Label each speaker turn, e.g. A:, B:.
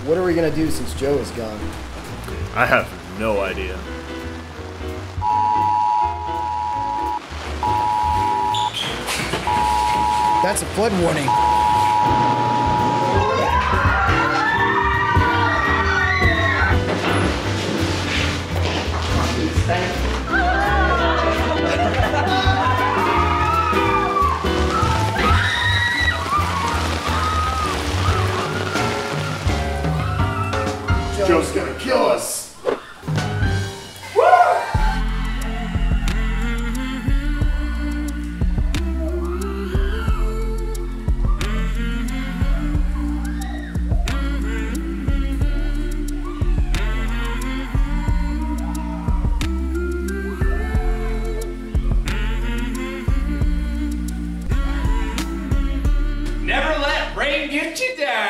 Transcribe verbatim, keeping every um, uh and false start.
A: What are we gonna do since Joe is gone?
B: I have no idea.
A: That's a flood warning.
B: Joe's gonna kill us.
C: Never let rain get you down.